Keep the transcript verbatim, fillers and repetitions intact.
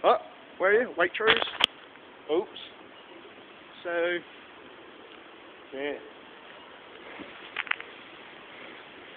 Oh, where are you? Waitrose? Oops. So, yeah.